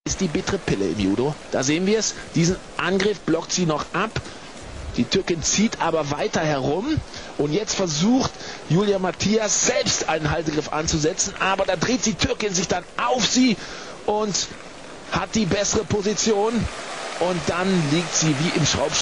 Ist die bittere Pille im Judo. Da sehen wir es. Diesen Angriff blockt sie noch ab. Die Türkin zieht aber weiter herum. Und jetzt versucht Julia Matthias selbst einen Haltegriff anzusetzen. Aber da dreht die Türkin sich dann auf sie und hat die bessere Position. Und dann liegt sie wie im Schraubstock.